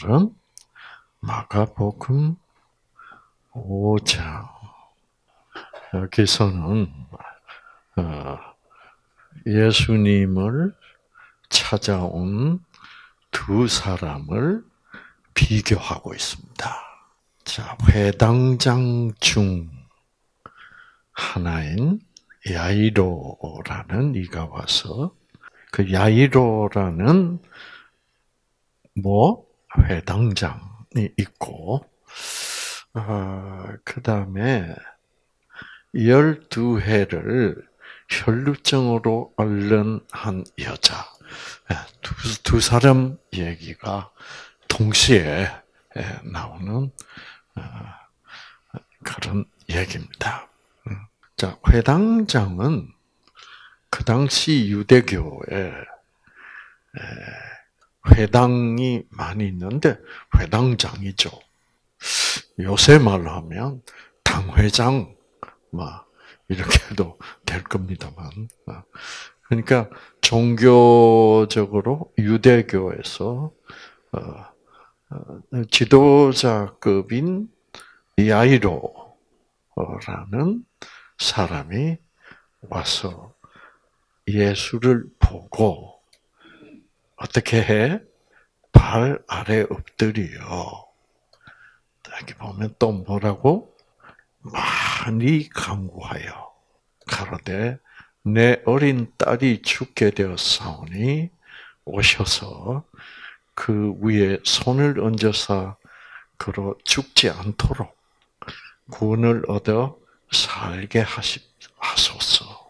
오늘은 마가복음 5장. 여기서는 예수님을 찾아온 두 사람을 비교하고 있습니다. 자, 회당장 중 하나인 야이로라는 이가 와서 그 야이로라는 회당장이 있고, 그 다음에 12해를 혈루증으로 앓는 한 여자. 두 사람 얘기가 동시에 나오는 그런 얘기입니다. 자, 회당장은 그 당시 유대교에 회당이 많이 있는데 회당장이죠. 요새 말로 하면 당회장 이렇게 해도 될 겁니다만. 그러니까 종교적으로 유대교에서 지도자급인 야이로라는 사람이 와서 예수를 보고 어떻게 해? 발 아래 엎드려. 여기 보면 또 뭐라고? 많이 간구하여 가로되 내 어린 딸이 죽게 되었사오니 오셔서 그 위에 손을 얹어서 그로 죽지 않도록 구원을 얻어 살게 하소서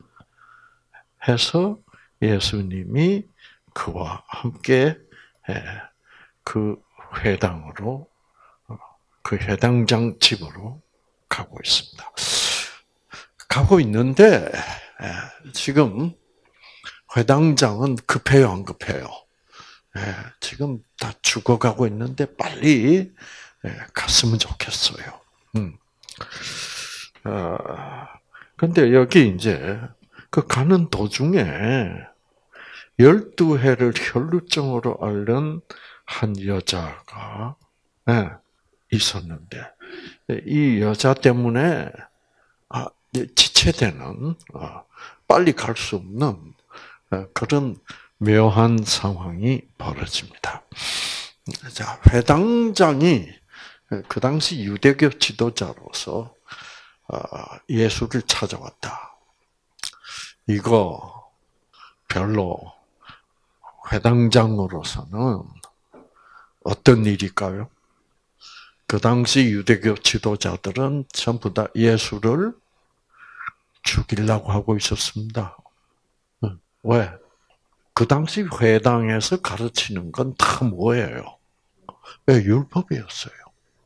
해서 예수님이 그와 함께 그 회당으로, 그 회당장 집으로 가고 있습니다. 가고 있는데 지금 회당장은 급해요, 안 급해요? 지금 다 죽어가고 있는데 빨리 갔으면 좋겠어요. 근데 여기 이제 그 가는 도중에 12해를 혈루증으로 앓는 한 여자가 있었는데, 이 여자 때문에 지체되는, 빨리 갈 수 없는 그런 묘한 상황이 벌어집니다. 자, 회당장이 그 당시 유대교 지도자로서 예수를 찾아왔다. 이거 별로 회당장으로서는 어떤 일일까요? 그 당시 유대교 지도자들은 전부 다 예수를 죽이려고 하고 있었습니다. 왜? 그 당시 회당에서 가르치는 건 다 뭐예요? 율법이었어요.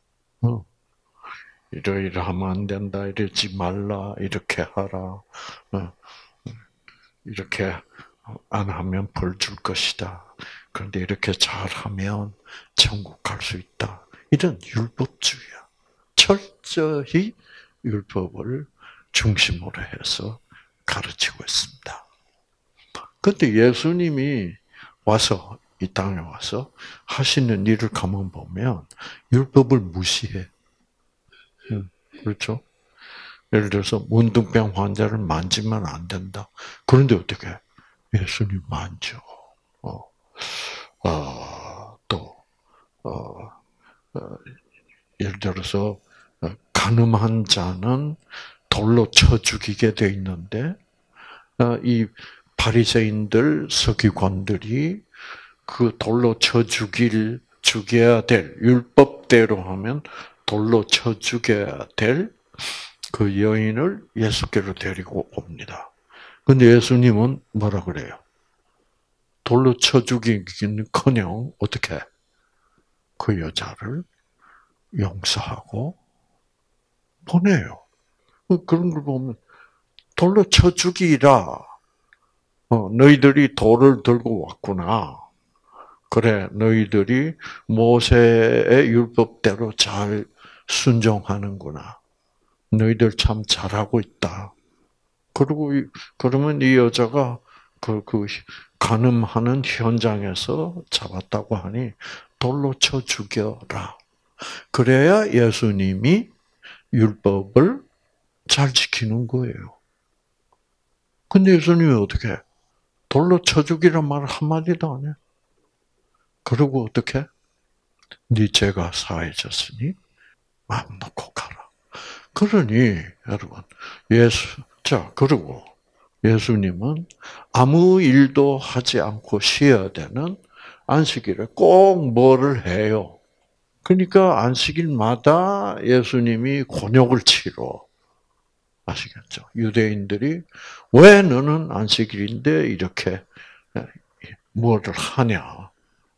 이러이러하면 안 된다, 이러지 말라, 이렇게 하라, 이렇게 안 하면 벌 줄 것이다. 그런데 이렇게 잘하면 천국 갈 수 있다. 이런 율법주의야. 철저히 율법을 중심으로 해서 가르치고 있습니다. 그런데 예수님이 와서, 이 땅에 와서 하시는 일을 가만 보면 율법을 무시해. 그렇죠? 예를 들어서 문둥병 환자를 만지면 안 된다. 그런데 어떻게 해? 예수님 만져. 예를 들어서 간음한 자는 돌로 쳐 죽이게 돼 있는데 이 바리새인들, 서기관들이 그 돌로 쳐 죽여야 될, 율법대로 하면 돌로 쳐 죽여야 될 그 여인을 예수께로 데리고 옵니다. 근데 예수님은 뭐라 그래요? 돌로 쳐 죽이기는커녕 어떻게 그 여자를 용서하고 보내요. 그런 걸 보면 돌로 쳐 죽이라. 너희들이 돌을 들고 왔구나. 그래, 너희들이 모세의 율법대로 잘 순종하는구나. 너희들 참 잘하고 있다. 그러면 이 여자가 그 간음하는 현장에서 잡았다고 하니 돌로 쳐 죽여라. 그래야 예수님이 율법을 잘 지키는 거예요. 근데 예수님이 어떻게 해? 돌로 쳐 죽이란 말을 한마디도 안 해. 그리고 어떻게? 네 죄가 사해졌으니 마음 놓고 가라. 그러니 여러분 그리고 예수님은 아무 일도 하지 않고 쉬어야 되는 안식일에 꼭 뭐를 해요. 그러니까 안식일마다 예수님이 곤욕을 치러. 아시겠죠? 유대인들이 왜 너는 안식일인데 이렇게 뭐를 하냐.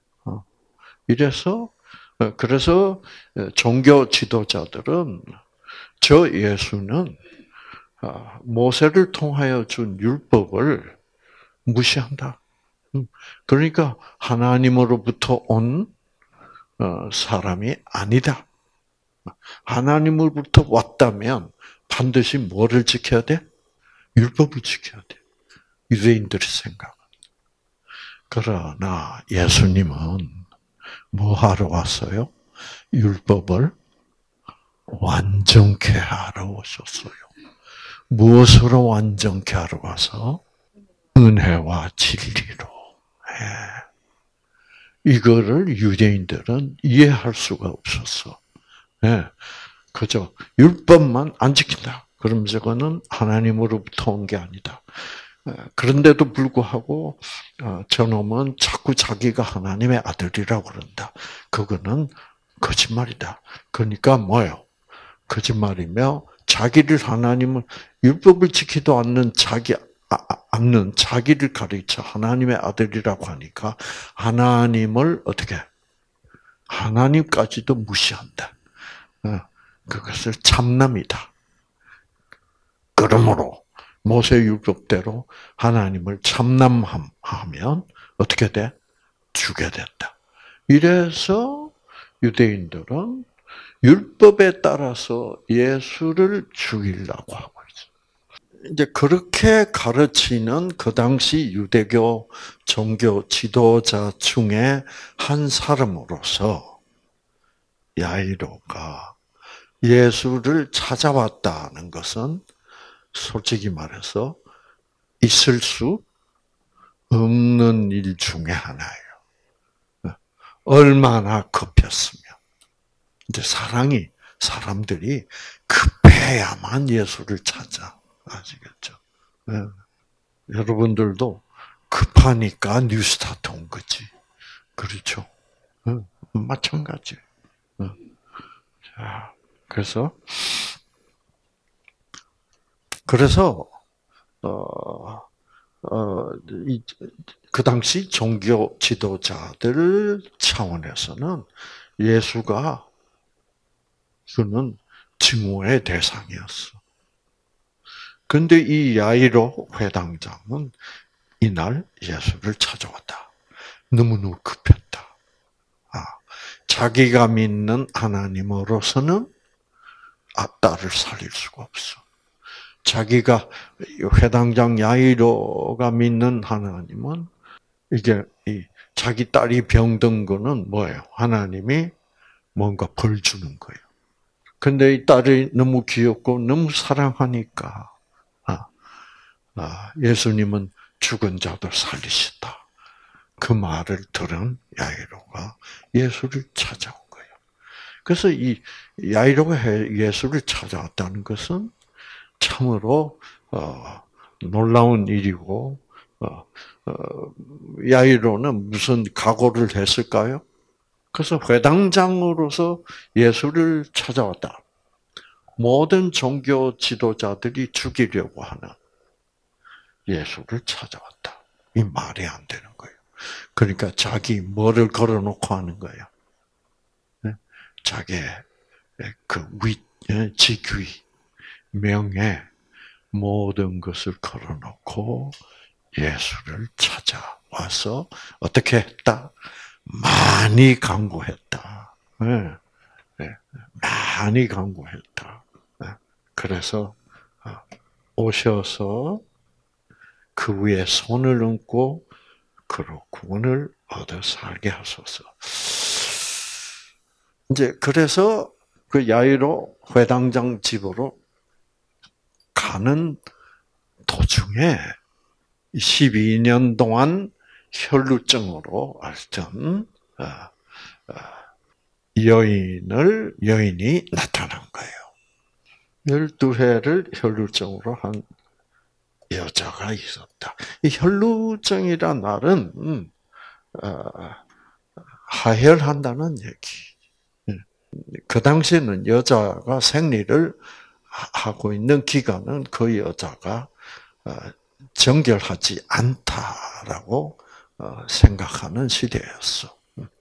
이래서 그래서 종교 지도자들은 저 예수는 모세를 통하여 준 율법을 무시한다. 그러니까 하나님으로부터 온 사람이 아니다. 하나님으로부터 왔다면 반드시 뭐를 지켜야 돼? 율법을 지켜야 돼. 유대인들의 생각. 그러나 예수님은 뭐 하러 왔어요? 율법을 완전케 하러 오셨어요. 무엇으로 완전케 하러 와서? 은혜와 진리로. 이거를 유대인들은 이해할 수가 없었어. 그죠? 율법만 안 지킨다. 그럼 저거는 하나님으로부터 온 게 아니다. 그런데도 불구하고 저놈은 자꾸 자기가 하나님의 아들이라고 그런다. 그거는 거짓말이다. 그러니까 뭐예요? 거짓말이며 자기를 하나님을 율법을 지키도 않는 자기를 가르쳐 하나님의 아들이라고 하니까 하나님을 어떻게 하나님까지도 무시한다. 그것을 참남이다. 그러므로 모세 율법대로 하나님을 참남하면 어떻게 돼? 죽게 된다. 이래서 유대인들은 율법에 따라서 예수를 죽이려고 하고 있어요. 이제 그렇게 가르치는 그 당시 유대교 종교 지도자 중에 한 사람으로서 야이로가 예수를 찾아왔다는 것은 솔직히 말해서 있을 수 없는 일 중에 하나예요. 얼마나 급했으면. 이제 사람들이 급해야만 예수를 찾아. 아시겠죠? 네. 여러분들도 급하니까 뉴스타트 온 거지. 그렇죠? 네. 마찬가지. 네. 자, 그래서 그 당시 종교 지도자들 차원에서는 예수가 그는 증오의 대상이었어. 근데 이 야이로 회당장은 이날 예수를 찾아왔다. 너무너무 급했다. 자기가 믿는 하나님으로서는 딸을 살릴 수가 없어. 자기가 회당장 야이로가 믿는 하나님은 이게 자기 딸이 병든 거는 뭐예요? 하나님이 뭔가 벌 주는 거예요. 근데 이 딸이 너무 귀엽고 너무 사랑하니까 예수님은 죽은 자도 살리신다. 그 말을 들은 야이로가 예수를 찾아온 거예요. 그래서 이 야이로가 예수를 찾아왔다는 것은 참으로 놀라운 일이고 야이로는 무슨 각오를 했을까요? 그래서 회당장으로서 예수를 찾아왔다. 모든 종교 지도자들이 죽이려고 하는 예수를 찾아왔다. 이 말이 안 되는 거예요. 그러니까 자기 뭐를 걸어놓고 하는 거예요? 자기의 그 직위, 명예, 모든 것을 걸어놓고 예수를 찾아와서 어떻게 했다? 많이 강구했다. 많이 강구했다. 그래서 오셔서 그 위에 손을 얹고 그로 구원을 얻어 살게 하소서. 이제 그래서 그 야이로 회당장 집으로 가는 도중에 12년 동안 혈루증으로 앓던 여인이 나타난 거예요. 12회를 혈루증으로 한 여자가 있었다. 이 혈루증이란 말은 하혈한다는 얘기. 그 당시에는 여자가 생리를 하고 있는 기간은 그 여자가 정결하지 않다라고 생각하는 시대였어.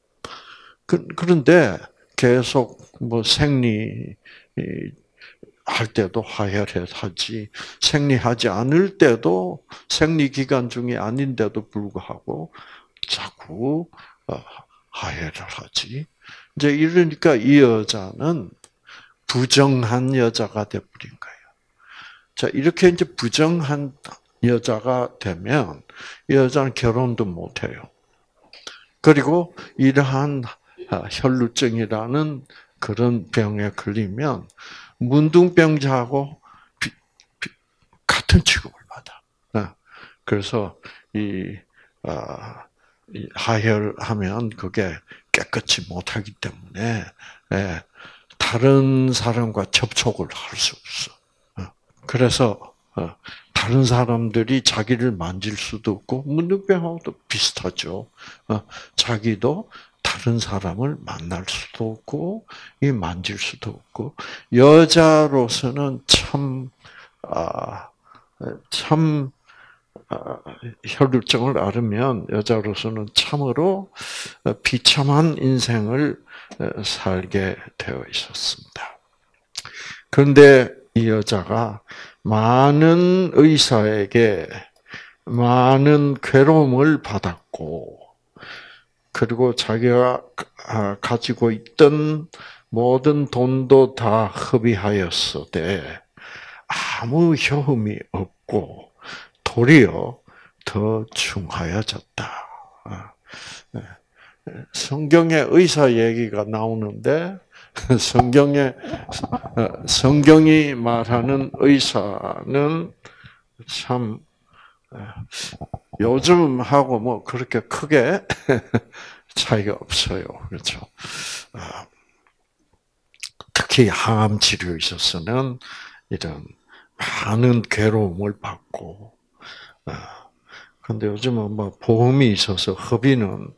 그런데 계속 뭐 생리 할 때도 하혈하지, 생리하지 않을 때도 생리 기간 중이 아닌데도 불구하고 자꾸 하혈을 하지. 이제 이러니까 이 여자는 부정한 여자가 되어버린 거예요. 자, 이렇게 이제 부정한 여자가 되면 이 여자는 결혼도 못 해요. 그리고 이러한 혈루증이라는 그런 병에 걸리면 문둥병자하고 같은 취급을 받아. 그래서 이 하혈하면 그게 깨끗이 못하기 때문에 다른 사람과 접촉을 할 수 없어. 그래서 다른 사람들이 자기를 만질 수도 없고 문둥병하고도 비슷하죠. 자기도 다른 사람을 만날 수도 없고 만질 수도 없고 여자로서는 참 혈루증을 앓으면 여자로서는 참으로 비참한 인생을 살게 되어 있었습니다. 그런데 이 여자가 많은 의사에게 많은 괴로움을 받았고, 그리고 자기가 가지고 있던 모든 돈도 다 허비하였으되 아무 효험이 없고 도리어 더 중하여졌다. 성경에 의사 얘기가 나오는데 성경이 말하는 의사는 참 요즘하고 뭐 그렇게 크게 차이가 없어요. 그렇죠. 특히 항암 치료에 있어서는 이런 많은 괴로움을 받고, 근데 요즘은 뭐 보험이 있어서 허비는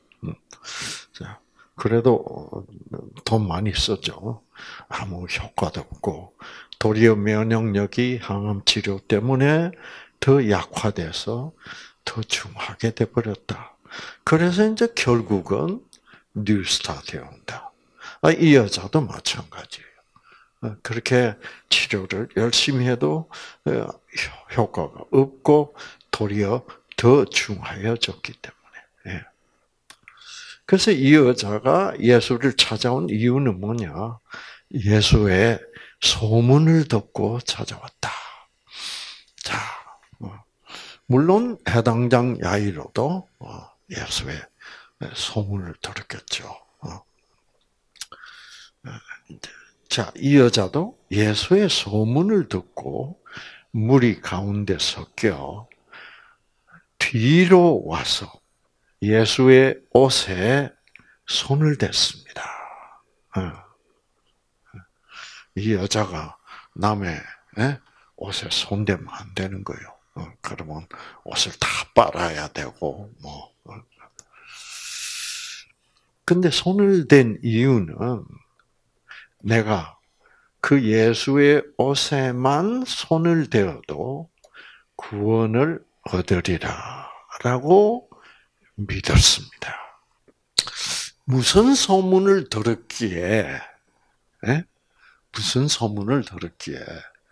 그래도 돈 많이 쓰죠. 아무 효과도 없고 도리어 면역력이 항암 치료 때문에 더 약화돼서 더 중하게 돼 버렸다. 그래서 이제 결국은 뉴스타트에 온다. 이 여자도 마찬가지예요. 그렇게 치료를 열심히 해도 효과가 없고 도리어 더 중하여졌기 때문에. 그래서 이 여자가 예수를 찾아온 이유는 뭐냐? 예수의 소문을 듣고 찾아왔다. 자, 물론 해당장 야이로도 예수의 소문을 들었겠죠. 자, 이 여자도 예수의 소문을 듣고 무리 가운데 섞여 뒤로 와서 예수의 옷에 손을 댔습니다. 이 여자가 남의 옷에 손대면 안 되는 거예요. 그러면 옷을 다 빨아야 되고 뭐. 근데 손을 댄 이유는 내가 그 예수의 옷에만 손을 대어도 구원을 얻으리라라고 믿었습니다. 무슨 소문을 들었기에, 무슨 소문을 들었기에,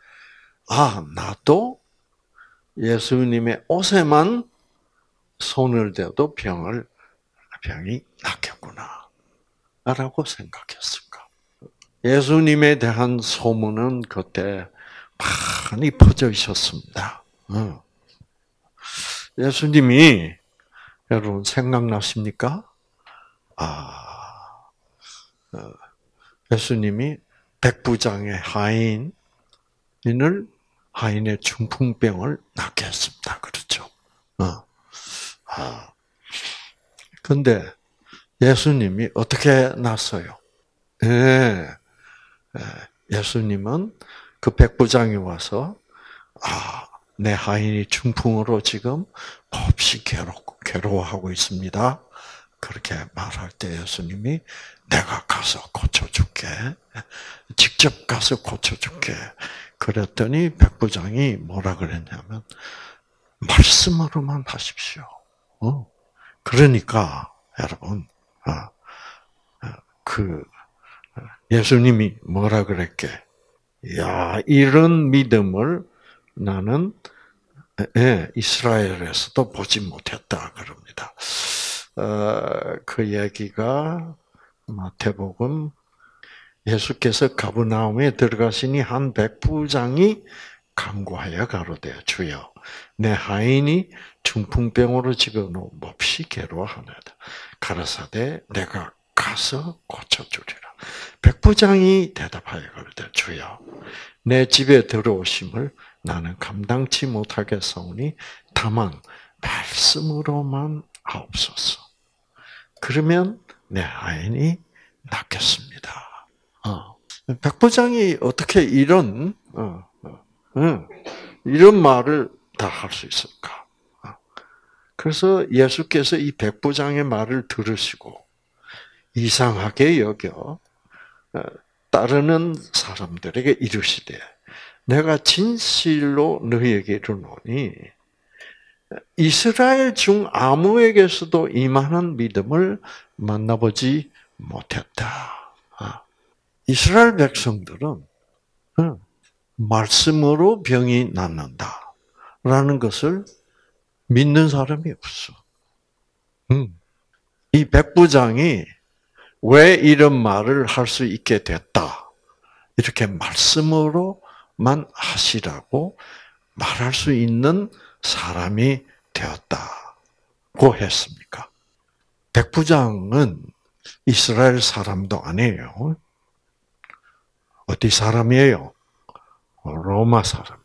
나도 예수님의 옷에만 손을 대도 병이 낫겠구나, 라고 생각했을까? 예수님에 대한 소문은 그때 많이 퍼져 있었습니다. 예수님이 여러분 생각나십니까? 어, 예수님이 백부장의 하인의 중풍병을 낫게 했습니다. 그렇죠? 근데 예수님이 어떻게 났어요? 예, 예수님은 그 백부장이 와서 내 하인이 중풍으로 지금 몹시 괴로워하고 있습니다. 그렇게 말할 때 예수님이 내가 가서 고쳐줄게. 직접 가서 고쳐줄게. 그랬더니 백부장이 뭐라 그랬냐면 말씀으로만 하십시오. 그러니까 여러분 예수님이 뭐라 그랬게? 야, 이런 믿음을 나는 이스라엘에서도 보지 못했다 그럽니다. 그 얘기가 마태복음 예수께서 가버나움에 들어가시니 한 백부장이 간구하여 가로되 주여 내 하인이 중풍병으로 지금 몹시 괴로워하나이다. 가라사대 내가 가서 고쳐주리라. 백부장이 대답하여 가로되 주여 내 집에 들어오심을 나는 감당치 못하겠사오니 다만 말씀으로만 하옵소서. 그러면 내 하인이 낫겠습니다. 백부장이 어떻게 이런 말을 다 할 수 있을까? 그래서 예수께서 이 백부장의 말을 들으시고 이상하게 여겨 따르는 사람들에게 이르시되 내가 진실로 너희에게 이르노니 이스라엘 중 아무에게서도 이만한 믿음을 만나보지 못했다. 이스라엘 백성들은 말씀으로 병이 낫는다라는 것을 믿는 사람이 없어. 이 백부장이 왜 이런 말을 할 수 있게 됐다? 이렇게 말씀으로만 하시라고 말할 수 있는 사람이 되었다고 했습니까? 백부장은 이스라엘 사람도 아니에요. 어디 사람이에요? 로마 사람이에요.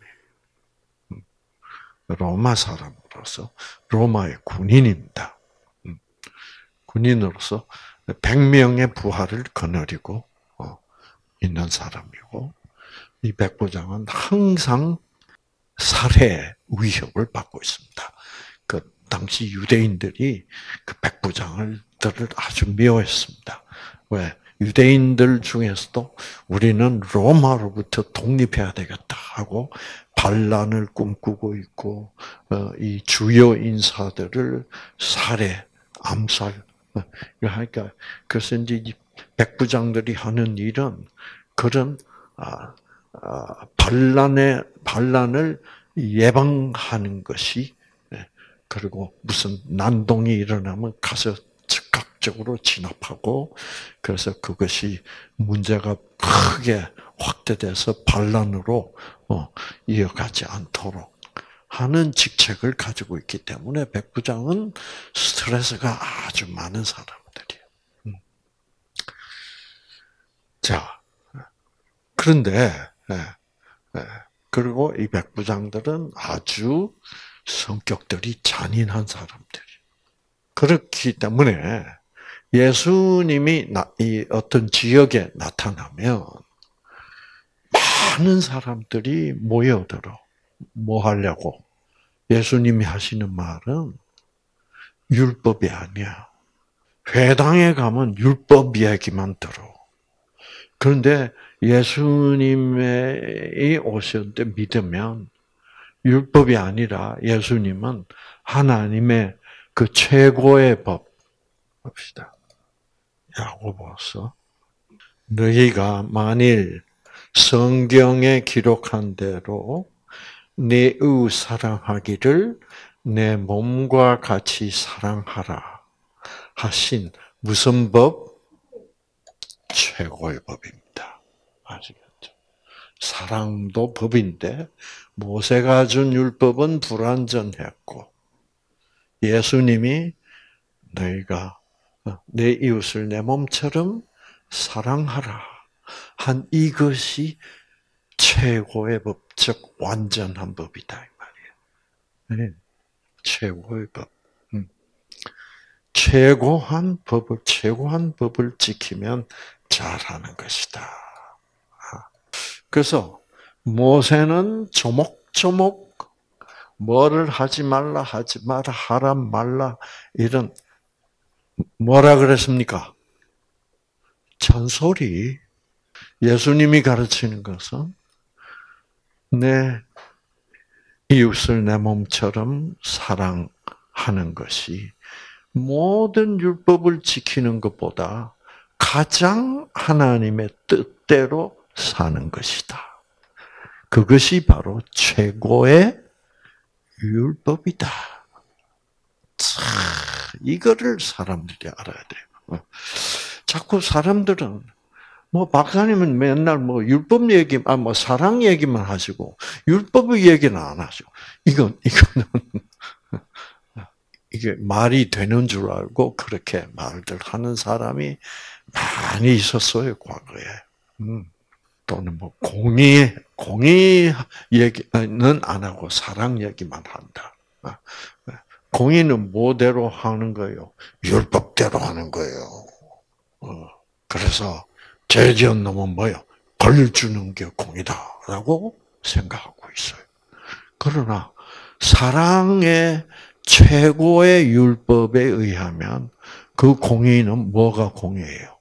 로마 사람으로서 로마의 군인입니다. 군인으로서 100명의 부하를 거느리고 있는 사람이고 이 백부장은 항상 살해 위협을 받고 있습니다. 그 당시 유대인들이 그 백부장을 아주 미워했습니다. 왜? 유대인들 중에서도 우리는 로마로부터 독립해야 되겠다 하고 반란을 꿈꾸고 있고 이 주요 인사들을 살해, 암살. 그러니까 그래서 이제 백부장들이 하는 일은 그런 반란을 예방하는 것이 그리고 무슨 난동이 일어나면 가서 즉각적으로 진압하고 그래서 그것이 문제가 크게 확대돼서 반란으로 이어가지 않도록 하는 직책을 가지고 있기 때문에 백부장은 스트레스가 아주 많은 사람들이에요. 자, 그런데 그리고 이 백부장들은 아주 성격들이 잔인한 사람들이에요. 그렇기 때문에 예수님이 이 어떤 지역에 나타나면 많은 사람들이 모여들어. 뭐 하려고? 예수님이 하시는 말은 율법이 아니야. 회당에 가면 율법 이야기만 들어. 그런데 예수님이 오실 때 믿으면 율법이 아니라 예수님은 하나님의 그 최고의 법. 봅시다. 야고보서 너희가 만일 성경에 기록한 대로 내 이웃 사랑하기를 내 몸과 같이 사랑하라 하신 무슨 법? 최고의 법입니다. 아시겠죠? 사랑도 법인데 모세가 준 율법은 불완전했고 예수님이 너희가 내 이웃을 내 몸처럼 사랑하라 한 이것이 최고의 법, 즉 완전한 법이다 이 말이에요. 네. 최고의 법. 최고한 법을 지키면 잘하는 것이다. 그래서 모세는 조목조목 뭐를 하지 말라, 하라 말라 이런 뭐라 그랬습니까? 잔소리. 예수님이 가르치는 것은 내 이웃을 내 몸처럼 사랑하는 것이 모든 율법을 지키는 것보다 가장 하나님의 뜻대로 사는 것이다. 그것이 바로 최고의 율법이다. 이거를 사람들이 알아야 돼요. 자꾸 사람들은 박사님은 맨날 율법 얘기, 사랑 얘기만 하시고 율법의 얘기는 안 하죠. 이거는 이게 말이 되는 줄 알고 그렇게 말들 하는 사람이 많이 있었어요, 과거에. 또는 공의 얘기는 안 하고 사랑 얘기만 한다. 공의는 뭐대로 하는 거예요? 율법대로 하는 거예요. 그래서 죄 지은 놈은 뭐예요? 벌 주는 게 공의다라고 생각하고 있어요. 그러나 사랑의 최고의 율법에 의하면 그 공의는 뭐가 공의예요?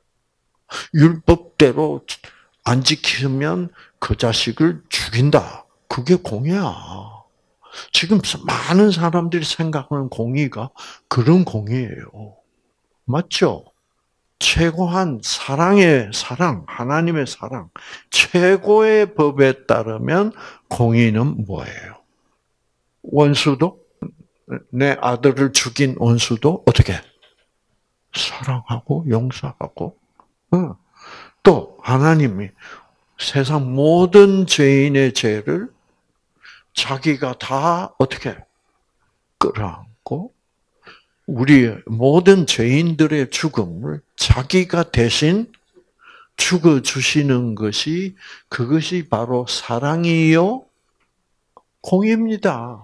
율법대로 안 지키면 그 자식을 죽인다. 그게 공의야. 지금 많은 사람들이 생각하는 공의가 그런 공의예요. 맞죠? 최고한 사랑의 사랑, 하나님의 사랑, 최고의 법에 따르면 공의는 뭐예요? 원수도 내 아들을 죽인 원수도 어떻게 사랑하고 용서하고 또 하나님이 세상 모든 죄인의 죄를 자기가 다 어떻게 끌어안고 우리 모든 죄인들의 죽음을 자기가 대신 죽어주시는 것이 그것이 바로 사랑이요 공의입니다.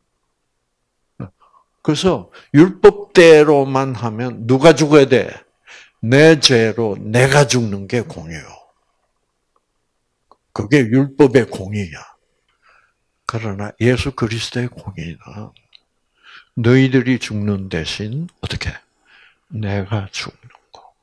그래서 율법대로만 하면 누가 죽어야 돼? 내 죄로 내가 죽는 게 공의요. 그게 율법의 공의야. 그러나 예수 그리스도의 공의는 너희들이 죽는 대신 어떻게? 내가 죽는 거.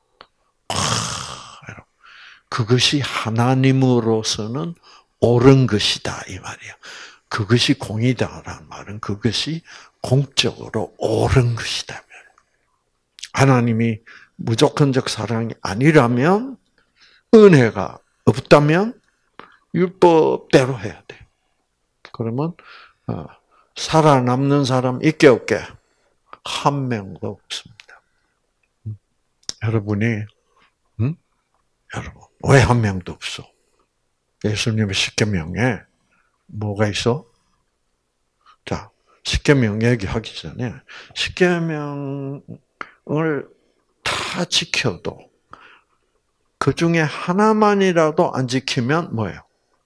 그것이 하나님으로서는 옳은 것이다 이 말이야. 그것이 공의다라는 말은 그것이 공적으로 옳은 것이다. 하나님이 무조건적 사랑이 아니라면 은혜가 없다면 율법대로 해야 돼. 그러면 살아남는 사람 있게 없게? 한 명도 없습니다. 여러분이 여러분 왜 한 명도 없어? 예수님의 십계명에 뭐가 있어? 자, 십계명 얘기하기 전에 십계명을 다 지켜도 그 중에 하나만이라도 안 지키면 뭐예요?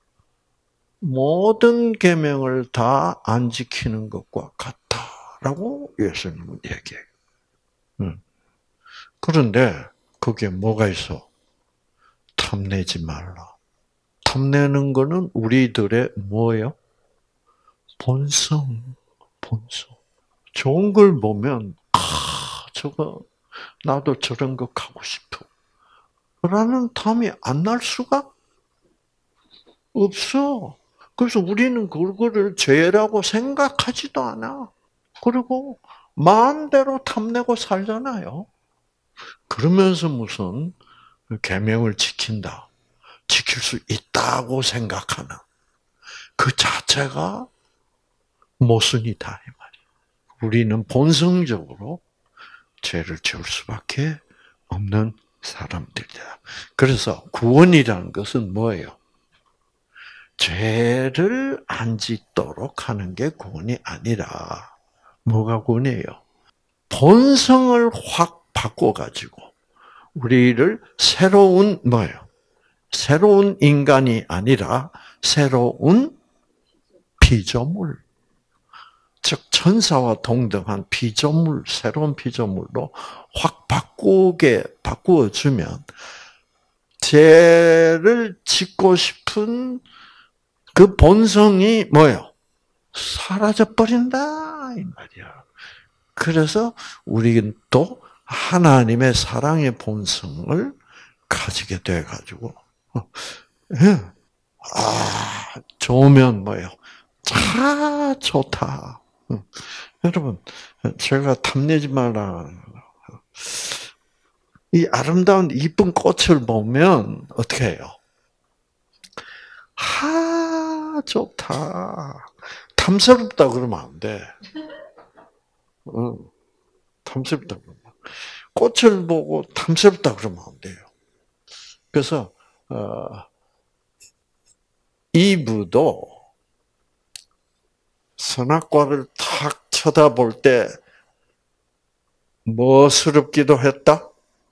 모든 계명을 다 안 지키는 것과 같다라고 예수님은 얘기해요. 그런데 거기에 뭐가 있어? 탐내지 말라. 탐내는 거는 우리들의 뭐예요? 본성. 좋은 걸 보면 저거 나도 저런 거 가고 싶어. 라는 탐이 안 날 수가 없어. 그래서 우리는 그거를 죄라고 생각하지도 않아. 그리고 마음대로 탐내고 살잖아요. 그러면서 무슨 계명을 지킨다. 지킬 수 있다고 생각하는 그 자체가 모순이다 이 말이에요. 우리는 본성적으로 죄를 지을 수밖에 없는 사람들이다. 그래서 구원이라는 것은 뭐예요? 죄를 안 짓도록 하는 게 구원이 아니라 뭐가 구원이에요? 본성을 확 바꿔가지고 우리를 새로운 뭐예요? 새로운 인간이 아니라 새로운 피조물, 즉 천사와 동등한 피조물, 새로운 피조물로 확 바꾸어주면 죄를 짓고 싶은 그 본성이 뭐예요? 사라져버린다 이 말이야. 그래서 우리는 또 하나님의 사랑의 본성을 가지게 돼가지고 좋으면 뭐예요? 참 좋다. 여러분, 제가 탐내지 말라. 이 아름다운 이쁜 꽃을 보면 어떻게 해요? 좋다. 탐스럽다 그러면 안 돼. 탐스럽다 그러면. 꽃을 보고 탐스럽다 그러면 안 돼요. 그래서 이브도 선악과를 탁 쳐다볼 때 뭐스럽기도 했다?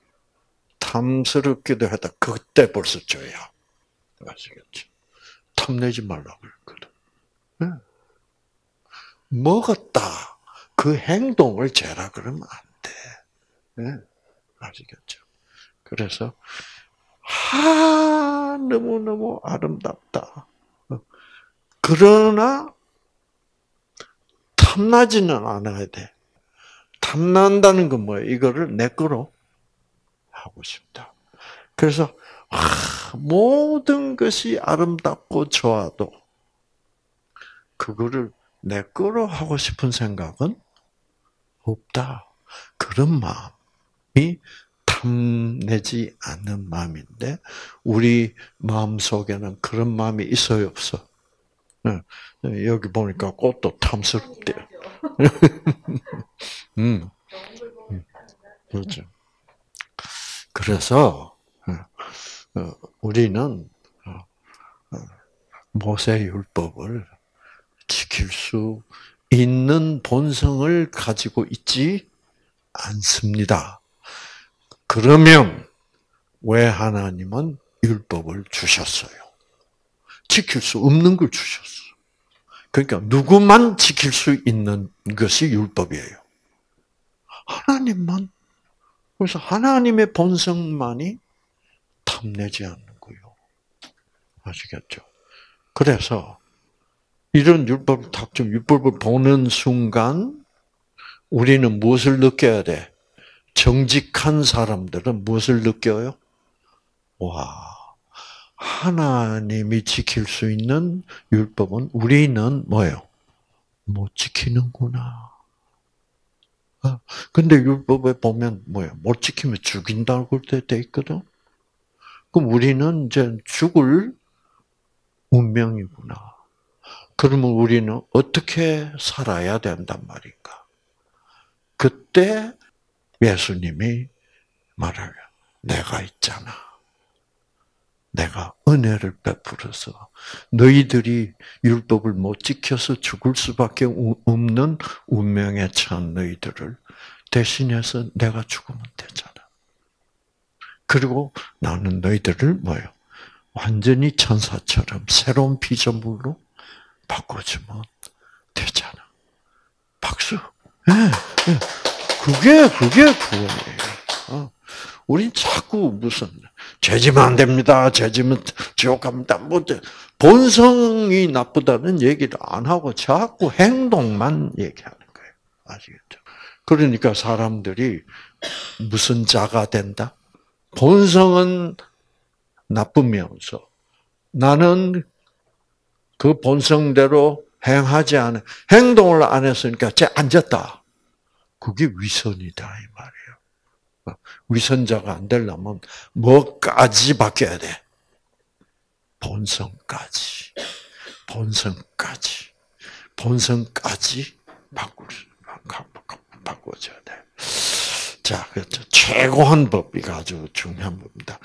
탐스럽기도 했다. 그때 벌써 죄야. 아시겠죠? 탐내지 말라고 그랬거든. 네. 먹었다. 그 행동을 죄라 그러면 안 돼. 네. 아시겠죠? 그래서 너무너무 아름답다. 그러나 탐나지는 않아야 돼. 탐난다는 건 뭐예요? 이거를 내 거로 하고 싶다. 그래서 모든 것이 아름답고 좋아도 그거를 내 거로 하고 싶은 생각은 없다. 그런 마음이 탐내지 않는 마음인데 우리 마음 속에는 그런 마음이 있어요, 없어? 여기 보니까 꽃도 탐스럽대요. 그렇죠. 그래서 우리는 모세율법을 지킬 수 있는 본성을 가지고 있지 않습니다. 그러면 왜 하나님은 율법을 주셨어요? 지킬 수 없는 걸 주셨어. 그러니까 누구만 지킬 수 있는 것이 율법이에요. 하나님만. 그래서 하나님의 본성만이 탐내지 않는 거예요. 아시겠죠? 그래서 이런 율법을 보는 순간 우리는 무엇을 느껴야 돼? 정직한 사람들은 무엇을 느껴요? 와, 하나님이 지킬 수 있는 율법은 우리는 뭐예요? 못 지키는구나. 근데 율법에 보면 뭐예요? 못 지키면 죽인다고 돼 있거든. 그럼 우리는 이제 죽을 운명이구나. 그러면 우리는 어떻게 살아야 된단 말인가? 그때 예수님이 말하요. 내가 있잖아. 내가 은혜를 베풀어서 너희들이 율법을 못 지켜서 죽을 수밖에 없는 운명에 처한 너희들을 대신해서 내가 죽으면 되잖아. 그리고 나는 너희들을 뭐예요? 완전히 천사처럼 새로운 피조물로 바꿔주면 되잖아. 박수. 네, 네. 그게 구원이에요. 우린 자꾸 무슨 죄지면 안 됩니다. 죄지면 지옥 갑니다. 뭐 본성이 나쁘다는 얘기를 안 하고 자꾸 행동만 얘기하는 거예요. 아시겠죠? 그러니까 사람들이 무슨 자가 된다? 본성은 나쁘면서 나는 그 본성대로 행하지 않아. 행동을 안 했으니까 죄 안 졌다. 그게 위선이다 이 말이에요. 위선자가 안 되려면 뭐까지 바뀌어야 돼? 본성까지 바꿔줘야 돼. 자, 그렇죠. 최고한 법이 아주 중요한 법입니다.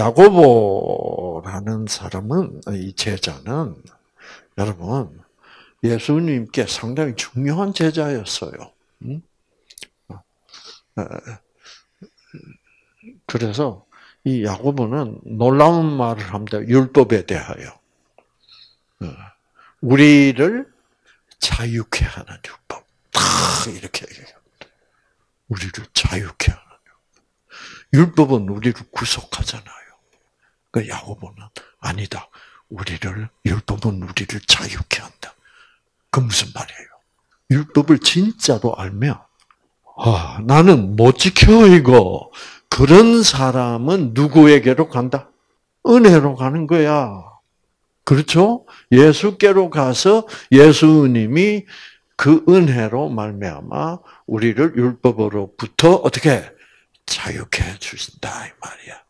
야고보라는 사람은 이 제자는 여러분 예수님께 상당히 중요한 제자였어요. 음? 그래서 이 야고보는 놀라운 말을 합니다. 율법에 대하여. 우리를 자유케 하는 율법. 이렇게 얘기해요. 우리를 자유케 하는 율법은 우리를 구속하잖아요. 그 야고보는 아니다. 율법은 우리를 자유케 한다. 그 무슨 말이에요? 율법을 진짜로 알면 나는 못 지켜 이거. 그런 사람은 누구에게로 간다? 은혜로 가는 거야. 그렇죠? 예수께로 가서 예수님이 그 은혜로 말미암아 우리를 율법으로부터 어떻게 자유케 해 주신다 이 말이야.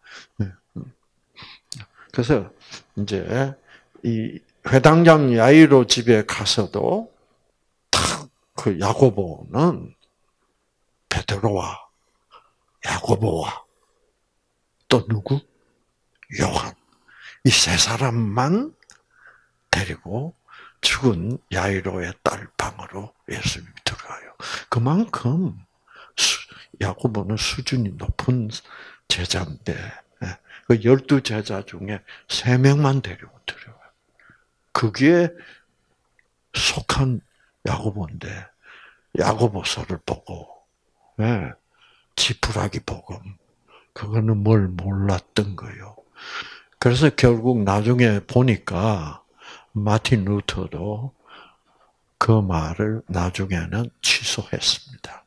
그래서 이제 이 회당장 야이로 집에 가서도 탁 그 야고보는 베드로와 야고보와 또 누구? 요한. 이 세 사람만 데리고 죽은 야이로의 딸 방으로 예수님이 들어가요. 그만큼 야고보는 수준이 높은 제자인데 그 12제자 중에 3명만 데리고 들어가요. 거기에 속한 야고보인데 야고보서를 보고 지푸라기 복음 그거는 뭘 몰랐던 거예요. 그래서 결국 나중에 보니까 마틴 루터도 그 말을 나중에는 취소했습니다.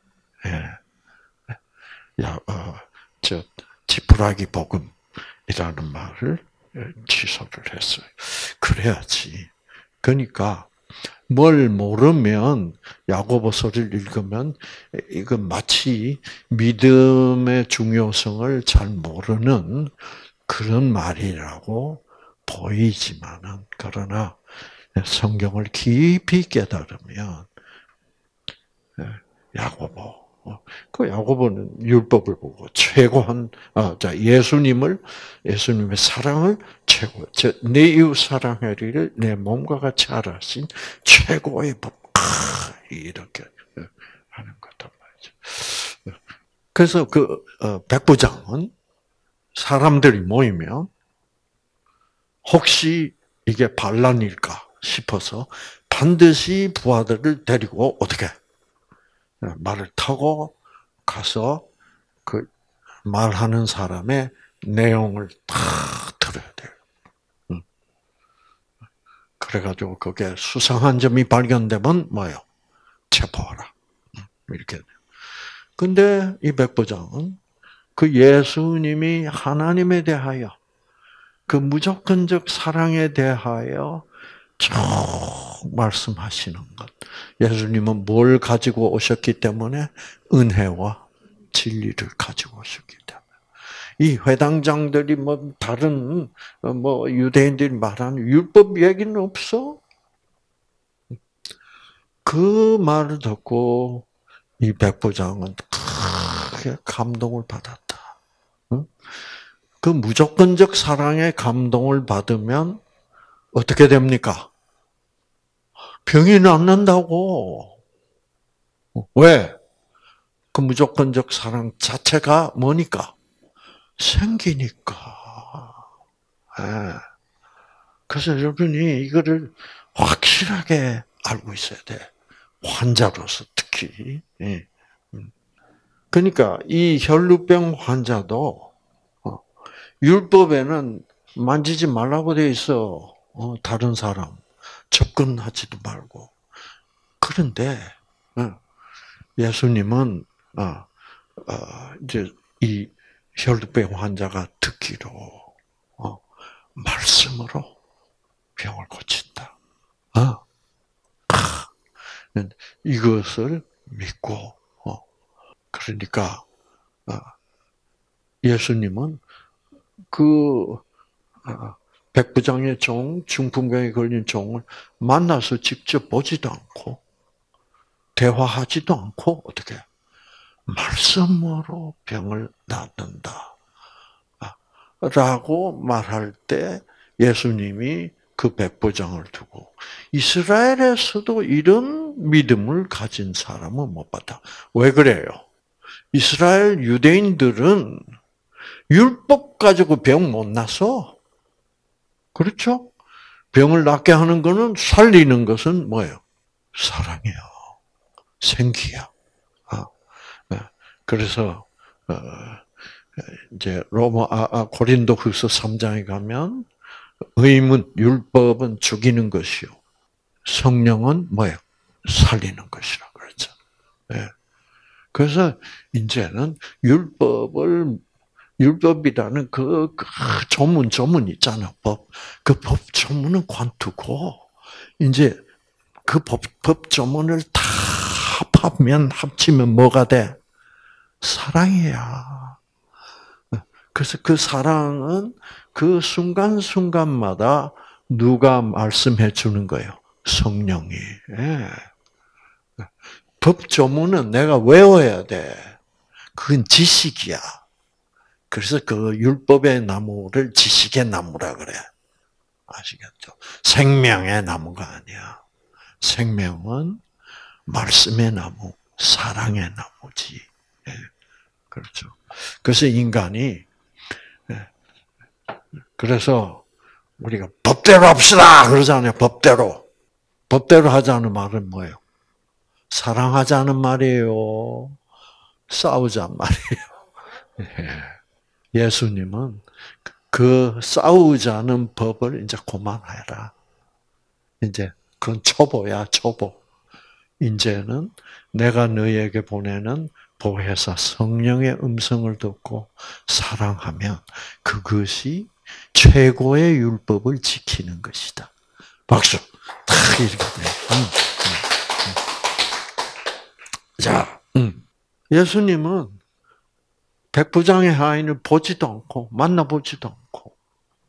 지푸라기 복음이라는 말을 취소를 했어요. 그래야지. 그러니까 뭘 모르면 야고보서를 읽으면 이건 마치 믿음의 중요성을 잘 모르는 그런 말이라고 보이지만은 그러나 성경을 깊이 깨달으면 야고보 그 야고보는 율법을 보고 최고한 예수님의 사랑을 최고 내 이웃 사랑하리를 내 몸과 같이 알아신 최고의 법 이렇게 하는 거단 말이죠. 그래서 그 백부장은 사람들이 모이면 혹시 이게 반란일까 싶어서 반드시 부하들을 데리고 어떻게 말을 타고 가서 그 말하는 사람의 내용을 다 들어야 돼요. 그래가지고 그게 수상한 점이 발견되면 뭐요? 체포하라. 이렇게. 근데 이 백부장은 그 예수님이 하나님에 대하여 그 무조건적 사랑에 대하여 쭉 말씀하시는 것. 예수님은 뭘 가지고 오셨기 때문에 은혜와 진리를 가지고 오셨기 때문에. 이 회당장들이 다른 유대인들이 말하는 율법 얘기는 없어. 그 말을 듣고 이 백부장은 크게 감동을 받았다. 그 무조건적 사랑에 감동을 받으면 어떻게 됩니까? 병이 낫는다고. 왜? 그 무조건적 사랑 자체가 뭐니까? 생기니까. 그래서 여러분이 이거를 확실하게 알고 있어야 돼. 환자로서 특히. 그러니까 이 혈루병 환자도 율법에는 만지지 말라고 되어 있어. 다른 사람 접근하지도 말고. 그런데 예수님은 이제 이 혈루병 환자가 듣기로 말씀으로 병을 고친다. 이것을 믿고 그러니까 예수님은 그 백부장의 종, 중풍병에 걸린 종을 만나서 직접 보지도 않고 대화하지도 않고 어떻게 말씀으로 병을 낫는다 라고 말할 때 예수님이 그 백부장을 두고 이스라엘에서도 이런 믿음을 가진 사람은 못 봤다. 왜 그래요? 이스라엘 유대인들은 율법 가지고 병 못 나서 그렇죠? 병을 낫게 하는 거는 살리는 것은 뭐예요? 사랑이요. 생기야. 네. 그래서 이제 고린도후서 3장에 가면 의문 율법은 죽이는 것이요. 성령은 뭐예요? 살리는 것이라 그랬죠. 네. 그래서 이제는 율법이라는 그 조문 있잖아, 법. 그 법 조문은 관두고, 이제 그 법 조문을 다 합치면 뭐가 돼? 사랑이야. 그래서 그 사랑은 그 순간순간마다 누가 말씀해 주는 거예요? 성령이. 예. 법 조문은 내가 외워야 돼. 그건 지식이야. 그래서 그 율법의 나무를 지식의 나무라 그래. 아시겠죠? 생명의 나무가 아니야. 생명은 말씀의 나무, 사랑의 나무지. 예. 그렇죠. 그래서 인간이 그래서 우리가 법대로 합시다 그러잖아요. 법대로 하자는 말은 뭐예요? 사랑하자는 말이에요. 싸우자는 말이에요. 예수님은 그 싸우자는 법을 이제 그만해라. 이제 그건 초보야, 초보. 이제는 내가 너희에게 보내는 보혜사 성령의 음성을 듣고 사랑하면 그것이 최고의 율법을 지키는 것이다. 박수. 딱 이렇게 돼. 자, 예수님은 백부장의 하인을 보지도 않고 만나보지도 않고,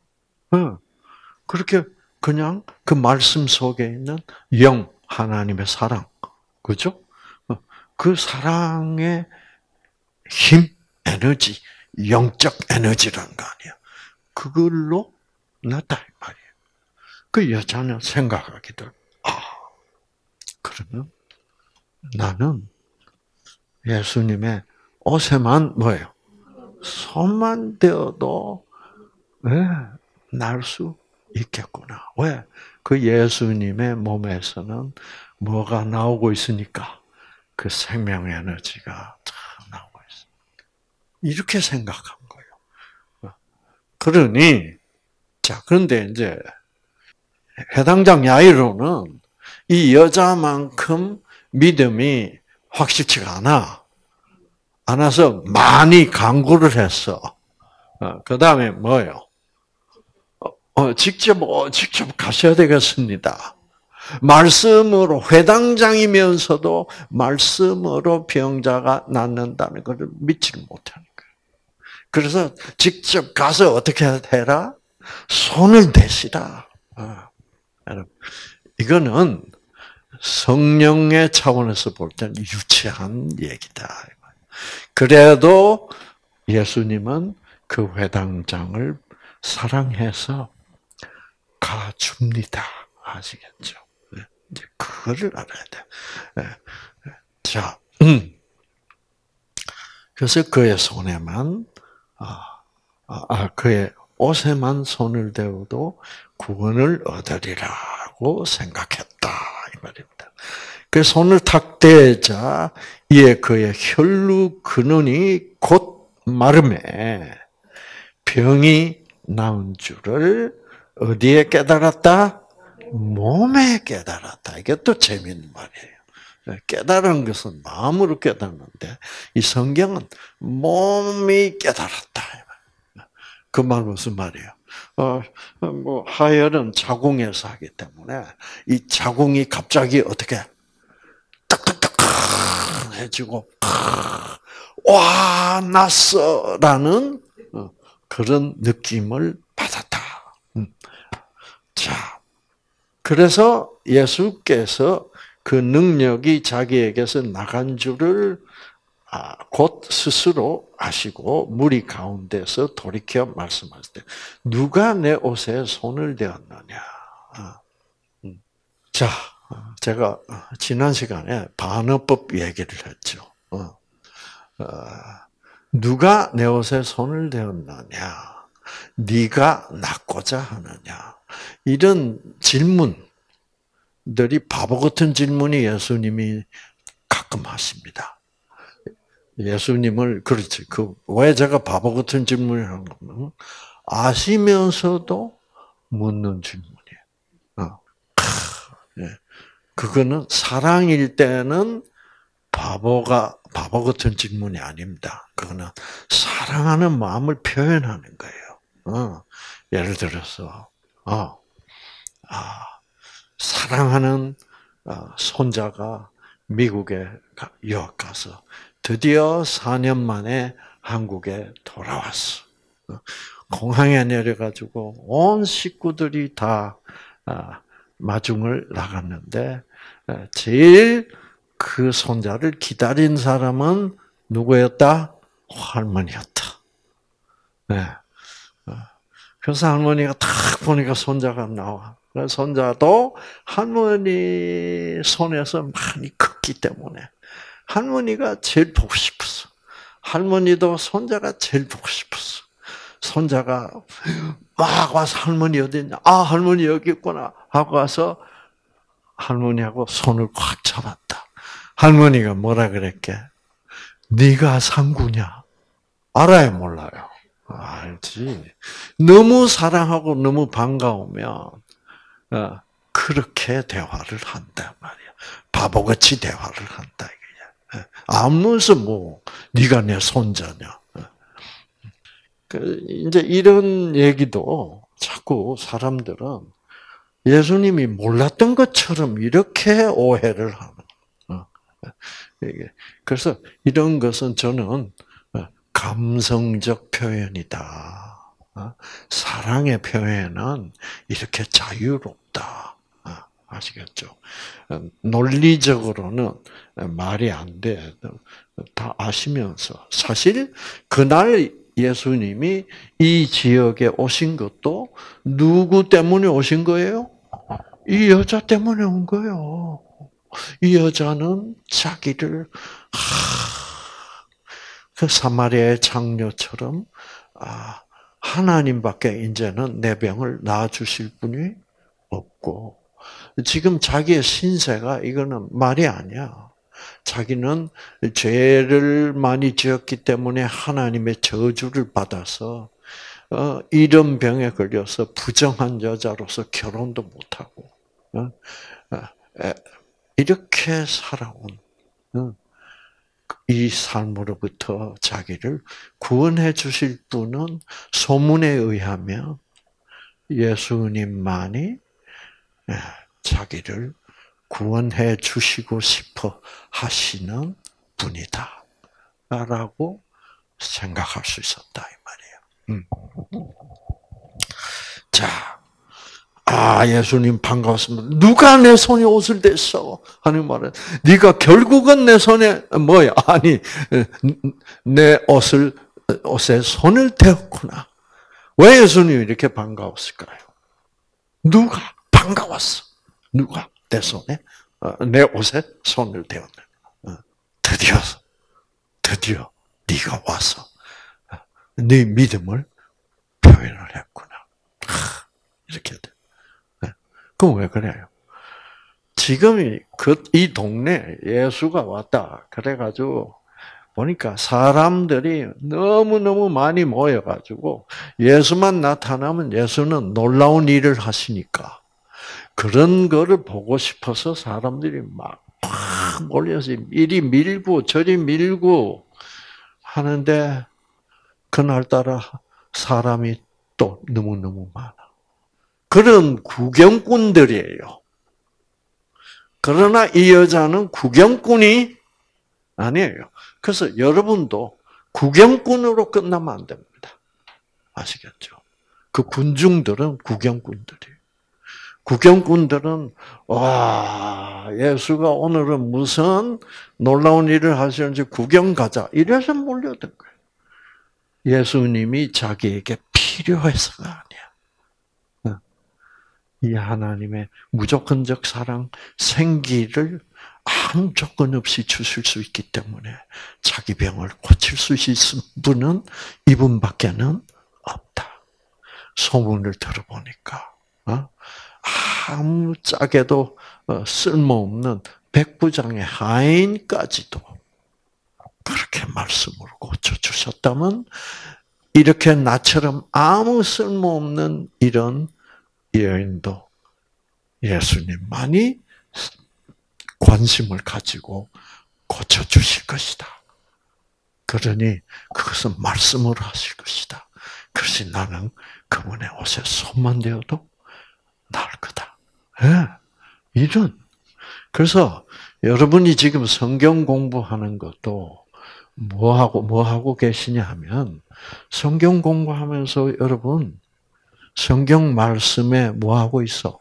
그렇게 그냥 그 말씀 속에 있는 영 하나님의 사랑, 그죠? 그 사랑의 힘, 에너지, 영적 에너지라는 거 아니야. 그걸로 났다 이 말이에요. 그 여자는 생각하기를, 그러면 나는 예수님의 옷에만 뭐예요? 손만 대어도 날 수 있겠구나. 왜? 그 예수님의 몸에서는 뭐가 나오고 있으니까 그 생명 에너지가 나오고 있어. 이렇게 생각한 거예요. 그러니 자 그런데 이제 해당장 야이로는 이 여자만큼 믿음이 확실치가 않아서 많이 강구를 했어. 그 다음에 뭐예요? 직접 가셔야 되겠습니다. 말씀으로, 회당장이면서도 말씀으로 병자가 낫는다는 것을 믿지를 못하는 거예요. 그래서 직접 가서 어떻게 해라? 손을 대시라. 여러분, 이거는 성령의 차원에서 볼 때는 유치한 얘기다. 그래도 예수님은 그 회당장을 사랑해서 가줍니다. 아시겠죠? 이제 그거를 알아야 돼. 자, 그래서 그의 손에만, 그의 옷에만 손을 대어도 구원을 얻으리라고 생각했다. 이 말입니다. 그 손을 탁 대자, 이에 그의 혈루 근원이 곧 마름에 병이 나은 줄을 어디에 깨달았다? 몸에 깨달았다. 이게 또 재미있는 말이에요. 깨달은 것은 마음으로 깨닫는데 이 성경은 몸이 깨달았다. 그 말 무슨 말이에요? 하혈은 자궁에서 하기 때문에 이 자궁이 갑자기 어떻게 딱딱딱 해지고 와 났어라는 그런 느낌을 받았다. 자, 그래서 예수께서 그 능력이 자기에게서 나간 줄을 곧 스스로 아시고 무리 가운데서 돌이켜 말씀하실 때 누가 내 옷에 손을 대었느냐. 자, 제가 지난 시간에 반어법 얘기를 했죠. 누가 내 옷에 손을 대었느냐? 네가 낫고자 하느냐? 이런 질문들이 바보 같은 질문이 예수님이 가끔 하십니다. 예수님을 그렇지. 왜 제가 바보 같은 질문을 하는 거면 아시면서도 묻는 질문이에요. 그거는 사랑일 때는 바보 같은 질문이 아닙니다. 그거는 사랑하는 마음을 표현하는 거예요. 예를 들어서, 사랑하는 손자가 미국에 유학 가서 드디어 4년 만에 한국에 돌아왔어. 공항에 내려가지고 온 식구들이 다 마중을 나갔는데 제일 그 손자를 기다린 사람은 누구였다? 할머니였다. 네. 그래서 할머니가 딱 보니까 손자가 나와. 손자도 할머니 손에서 많이 컸기 때문에 할머니가 제일 보고 싶었어. 할머니도 손자가 제일 보고 싶었어. 손자가 막 와서 할머니 어디 있냐? 할머니 여기 있구나 하고 와서 할머니하고 손을 꽉 잡았다. 할머니가 뭐라 그랬게? 네가 상구냐? 알아요, 몰라요? 알지. 너무 사랑하고 너무 반가우면 그렇게 대화를 한단 말이야. 바보같이 대화를 한다 이거야. 아무서 뭐 네가 내 손자냐? 이제 이런 얘기도 자꾸 사람들은 예수님이 몰랐던 것처럼 이렇게 오해를 하는. 그래서 이런 것은 저는 감성적 표현이다. 사랑의 표현은 이렇게 자유롭다. 아시겠죠? 논리적으로는 말이 안 돼. 다 아시면서. 사실 그날 예수님이 이 지역에 오신 것도 누구 때문에 오신 거예요? 이 여자 때문에 온 거예요. 이 여자는 자기를 그 사마리아의 장녀처럼 하나님밖에 이제는 내 병을 나아주실 분이 없고 지금 자기의 신세가 이거는 말이 아니야. 자기는 죄를 많이 지었기 때문에 하나님의 저주를 받아서 이런 병에 걸려서 부정한 여자로서 결혼도 못하고 이렇게 살아온 이 삶으로부터 자기를 구원해 주실 분은 소문에 의하면 예수님만이 자기를 구원해 주시고 싶어 하시는 분이다. 라고 생각할 수 있었다. 이 말이에요. 자, 예수님 반가웠습니다. 누가 내 손에 옷을 댔어? 하는 말은, 네가 결국은 내 손에, 뭐야? 아니, 내 옷에 손을 대었구나. 왜 예수님이 이렇게 반가웠을까요? 누가 반가웠어? 누가 내 손에, 내 옷에 손을 대었네. 드디어 네가 와서 네 믿음을 표현을 했구나. 이렇게 돼. 그럼 왜 그래요? 지금 이 동네 예수가 왔다. 그래가지고 보니까 사람들이 너무너무 많이 모여가지고 예수만 나타나면 예수는 놀라운 일을 하시니까 그런 거를 보고 싶어서 사람들이 막 몰려서 이리 밀고 저리 밀고 하는데 그날따라 사람이 또 너무너무 많아. 그런 구경꾼들이에요. 그러나 이 여자는 구경꾼이 아니에요. 그래서 여러분도 구경꾼으로 끝나면 안 됩니다. 아시겠죠? 그 군중들은 구경꾼들이에요. 구경꾼들은 와 예수가 오늘은 무슨 놀라운 일을 하시는지 구경 가자 이래서 몰려든 거예요. 예수님이 자기에게 필요해서가 아니야. 이 하나님의 무조건적 사랑, 생기를 아무 조건 없이 주실 수 있기 때문에 자기 병을 고칠 수 있는 분은 이분밖에는 없다. 소문을 들어보니까 아무짝에도 쓸모없는 백부장의 하인까지도 그렇게 말씀으로 고쳐주셨다면 이렇게 나처럼 아무 쓸모없는 이런 여인도 예수님만이 관심을 가지고 고쳐주실 것이다. 그러니 그것은 말씀으로 하실 것이다. 그것이 나는 그분의 옷에 손만 대어도 나을 거다. 네. 이런. 그래서 여러분이 지금 성경 공부하는 것도 뭐 하고 계시냐 하면 성경 공부하면서 여러분 성경 말씀에 뭐 하고 있어?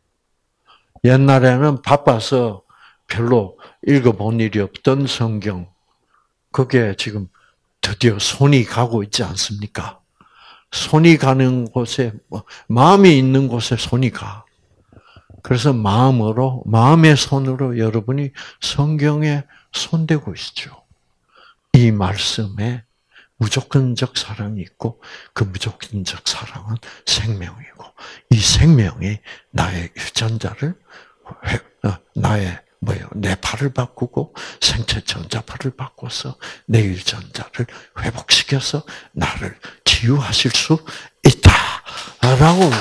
옛날에는 바빠서 별로 읽어본 일이 없던 성경, 그게 지금 드디어 손이 가고 있지 않습니까? 손이 가는 곳에, 마음이 있는 곳에 손이 가. 그래서 마음의 손으로 여러분이 성경에 손대고 있죠. 이 말씀에 무조건적 사랑이 있고 그 무조건적 사랑은 생명이고 이 생명이 나의 유전자를 내 팔을 바꾸고 생체 전자파를 바꿔서 내 유전자를 회복시켜서 나를 치유하실 수 있다라고.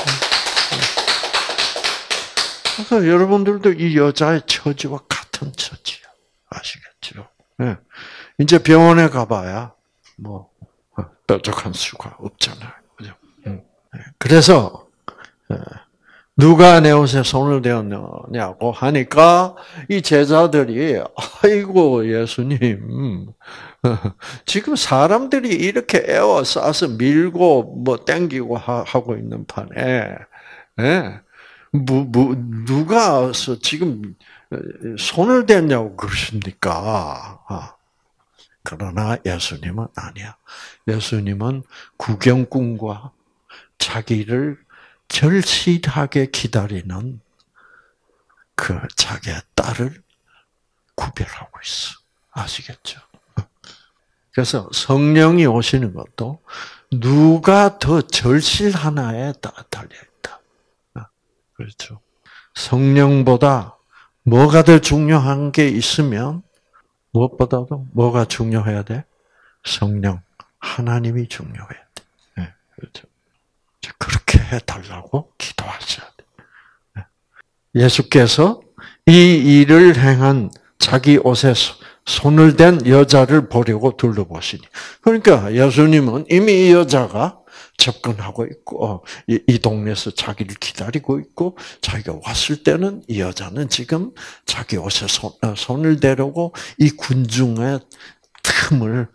그래서 여러분들도 이 여자의 처지와 같은 처지야. 아시겠죠? 네. 이제 병원에 가봐야 뾰족한 수가 없잖아요. 그죠? 그래서 누가 내 옷에 손을 대었느냐고 하니까 이 제자들이 아이고 예수님 지금 사람들이 이렇게 에워싸서 밀고 땡기고 하고 있는 판에 누가 와서 지금 손을 댔냐고 그러십니까? 그러나 예수님은 아니야. 예수님은 구경꾼과 자기를 절실하게 기다리는 그 자기의 딸을 구별하고 있어. 아시겠죠? 그래서 성령이 오시는 것도 누가 더 절실하나에 달려있다. 그렇죠. 성령보다 뭐가 더 중요한 게 있으면 무엇보다도 뭐가 중요해야 돼? 성령, 하나님이 중요해야 돼. 네, 그렇죠. 그렇게 해달라고 기도하셔야 돼. 예수께서 이 일을 행한 자기 옷에 손을 댄 여자를 보려고 둘러보시니. 그러니까 예수님은 이미 이 여자가 접근하고 있고 이 동네에서 자기를 기다리고 있고 자기가 왔을 때는 이 여자는 지금 자기 옷에 손을 대려고 이 군중의 틈을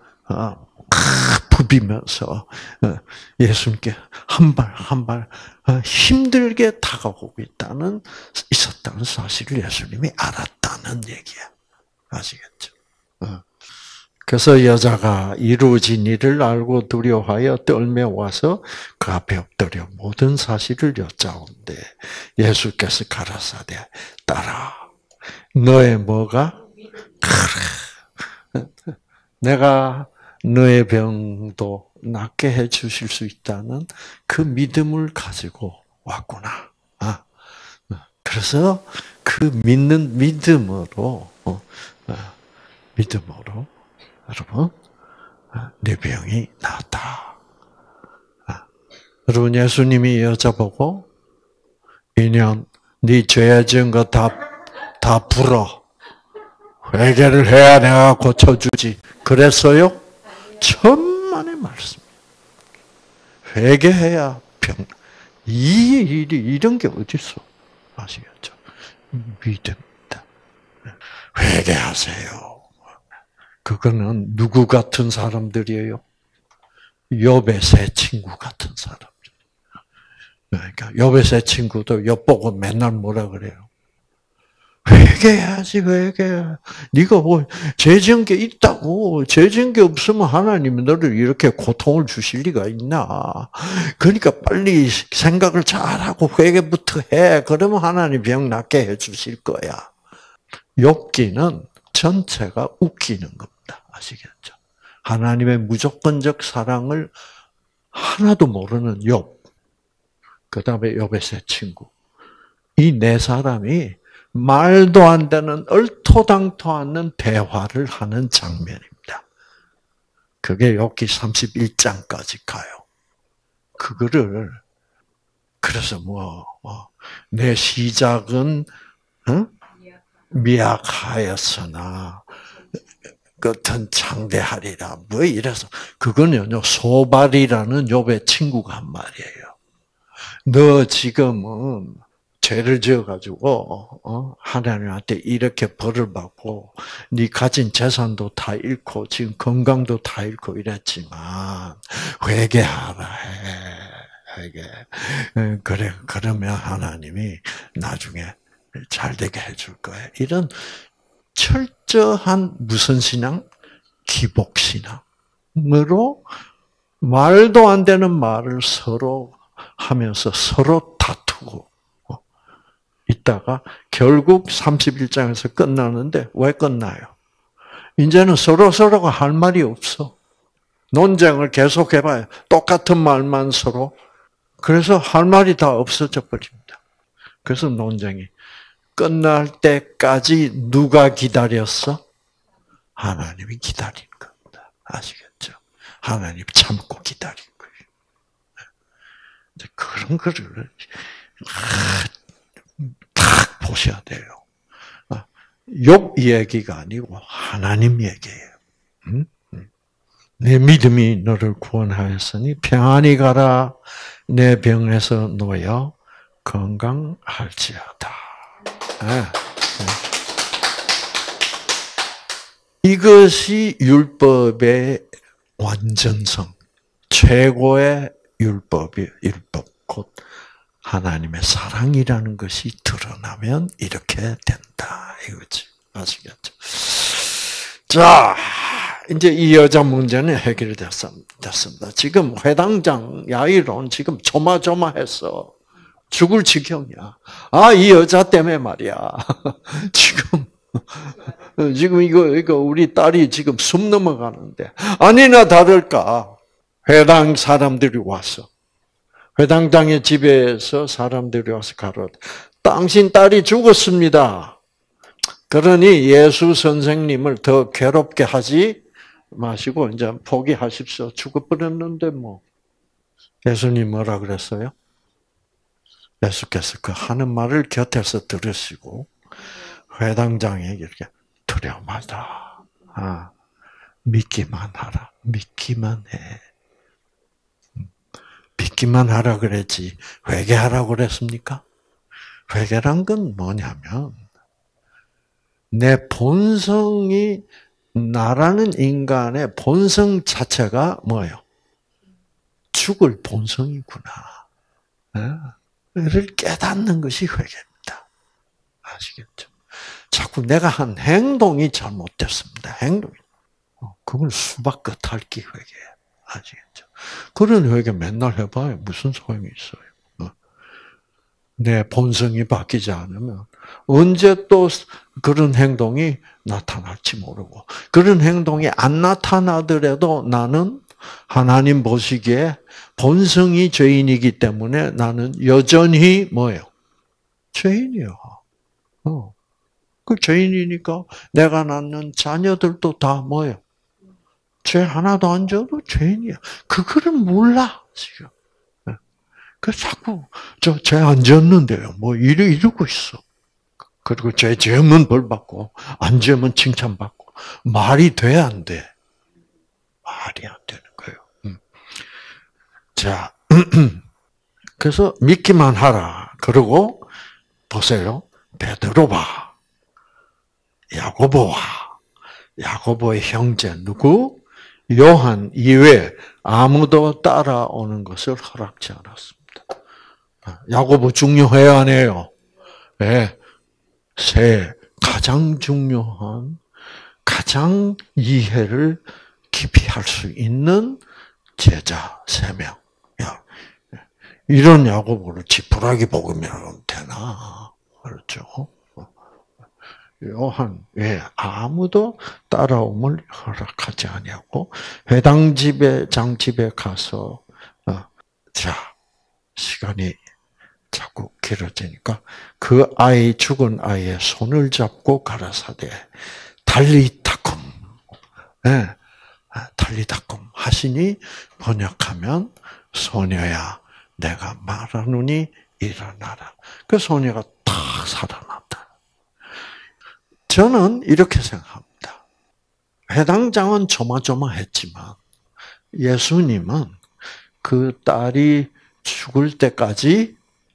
부비면서 예수님께 한 발 한 발 힘들게 다가오고 있었다는 사실을 예수님이 알았다는 얘기야. 아시겠죠? 그래서 여자가 이루어진 일을 알고 두려워하여 떨며 와서 그 앞에 엎드려 모든 사실을 여짜온대 예수께서 가라사대 딸아 너의 뭐가? 그래. 내가 너의 병도 낫게 해 주실 수 있다는 그 믿음을 가지고 왔구나. 그래서 그 믿는 믿음으로 여러분 내 병이 나았다. 여러분 예수님이 여자 보고 이년 네 죄 지은 거 다 풀어. 회개를 해야 내가 고쳐주지. 그랬어요? 천만의 말씀. 회개해야 이런 게 어디 있어? 아시겠죠? 믿음이다. 회개하세요. 그거는 누구 같은 사람들이에요? 욥의 세 친구 같은 사람들. 그러니까 욥의 세 친구도 욥 보고 맨날 뭐라 그래요? 회개해야지, 회개. 네가 뭐 죄 지은 게 있다고. 죄 지은 게 없으면 하나님이 너를 이렇게 고통을 주실 리가 있나. 그러니까 빨리 생각을 잘하고 회개부터 해. 그러면 하나님 병 낫게 해 주실 거야. 욥기는 전체가 웃기는 겁니다. 아시겠죠? 하나님의 무조건적 사랑을 하나도 모르는 욥. 그다음에 욥의 세 친구. 이 네 사람이 말도 안 되는 얼토당토 않는 대화를 하는 장면입니다. 그게 욥기 31장까지 가요. 그거를 그래서 내 시작은 미약하였으나 끝은 창대하리라. 뭐 이래서 그거는요 소발이라는 욥의 친구가 한 말이에요. 너 지금은 죄를 지어가지고 하나님한테 이렇게 벌을 받고 네 가진 재산도 다 잃고 지금 건강도 다 잃고 이랬지만 회개하라 해. 회개. 그래 그러면 하나님이 나중에 잘 되게 해줄 거야. 이런 철저한 무슨 신앙? 기복 신앙으로 말도 안 되는 말을 서로 하면서 서로 다투고 있다가 결국 31장에서 끝나는데 왜 끝나요? 이제는 서로가 할 말이 없어. 논쟁을 계속해봐요. 똑같은 말만 서로. 그래서 할 말이 다 없어져 버립니다. 그래서 논쟁이 끝날 때까지 누가 기다렸어? 하나님이 기다린 겁니다. 아시겠죠? 하나님 참고 기다린 거예요. 그런 거를 딱 보셔야 돼요. 욥 얘기가 아니고 하나님 얘기예요. 내 믿음이 너를 구원하였으니 평안히 가라. 내 병에서 놓여 건강할지어다. 이것이 율법의 완전성, 최고의 율법이 율법 곧 하나님의 사랑이라는 것이 드러나면 이렇게 된다. 이거지. 아시겠죠? 자, 이제 이 여자 문제는 해결됐습니다. 지금 회당장 야이론 지금 조마조마해서 죽을 지경이야. 이 여자 때문에 말이야. 지금 이거 우리 딸이 지금 숨 넘어가는데 아니나 다를까 회당 사람들이 왔어. 회당장의 집에서 사람들이 와서 가로되 당신 딸이 죽었습니다. 그러니 예수 선생님을 더 괴롭게 하지 마시고 이제 포기하십시오. 죽어버렸는데 뭐. 예수님 뭐라 그랬어요? 예수께서 그 하는 말을 곁에서 들으시고 회당장에게 이렇게 두려움하다. 믿기만 하라. 믿기만 해. 믿기만 하라 그랬지. 회개하라고 그랬습니까? 회개란 건 뭐냐면 내 본성이 나라는 인간의 본성 자체가 뭐예요? 죽을 본성이구나. 를 깨닫는 것이 회개입니다. 아시겠죠? 자꾸 내가 한 행동이 잘못됐습니다. 행동이. 그걸 수박 겉핥기 회개예요. 아시겠죠? 그런 회개 맨날 해봐요. 무슨 소용이 있어요? 내 본성이 바뀌지 않으면 언제 또 그런 행동이 나타날지 모르고 그런 행동이 안 나타나더라도 나는 하나님 보시기에 본성이 죄인이기 때문에 나는 여전히 뭐예요? 죄인이요. 그 죄인이니까 내가 낳는 자녀들도 다 뭐예요? 죄 하나도 안 져도 죄인이야. 그거를 몰라 지금. 그 자꾸 죄 안 졌는데요. 뭐 이러고 있어. 그리고 죄 지으면 벌 받고 안 지으면 칭찬 받고 말이 돼 안 돼? 말이 안 되는 거예요. 자, 그래서 믿기만 하라. 그리고 보세요. 베드로와 야고보와 야고보의 형제 누구? 요한 이외에 아무도 따라오는 것을 허락지 않았습니다. 야고보 중요해요, 안 해요? 네. 세 가장 중요한, 가장 이해를 깊이 할 수 있는 제자 3명. 야, 이런 야고보를 지푸라기 복음이라고 되나? 그렇죠? 요한, 왜 아무도 따라옴을 허락하지 아니하고 회당 집에 장집에 가서 자, 시간이 자꾸 길어지니까 그 아이, 죽은 아이의 손을 잡고 가라사대 달리타쿰, 네, 달리타쿰 하시니 번역하면 소녀야 내가 말하노니 일어나라. 그 소녀가 탁 살아났다. 저는 이렇게 생각합니다. 회당장은 조마조마했지만 예수님은 그 딸이 죽을 때까지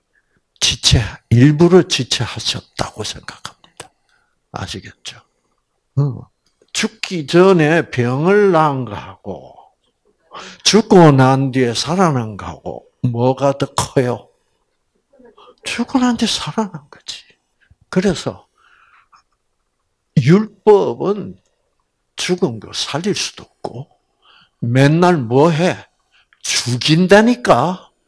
일부러 지체하셨다고 생각합니다. 아시겠죠? 죽기 전에 병을 난 거하고 죽고 난 뒤에 살아난 거하고 뭐가 더 커요? 죽고 난 뒤에 살아난 거지. 그래서 율법은 죽은 거 살릴 수도 없고 맨날 뭐 해? 죽인다니까.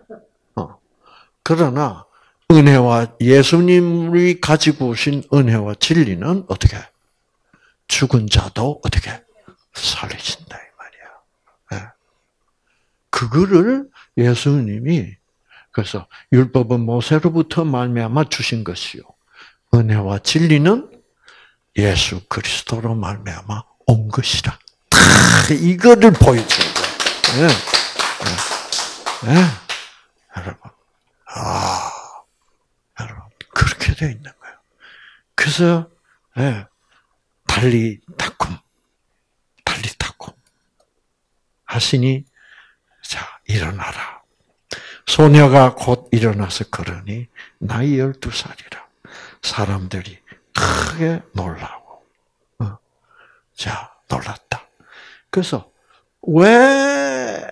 그러나 은혜와 예수님이 가지고 오신 은혜와 진리는 어떻게? 죽은 자도 어떻게? 살리신다 이 말이야. 그거를 예수님이 그래서 율법은 모세로부터 말미암아 주신 것이요 은혜와 진리는 예수 그리스도로 말미암아 온 것이라. 이거를 보여주는 거예요. 여러분, 여러분 그렇게 되어 있는 거예요. 그래서 달리타쿰 하시니 자 일어나라. 소녀가 곧 일어나서 걸으니 나이 12살이라. 사람들이 크게 놀라고. 자, 놀랐다. 그래서 왜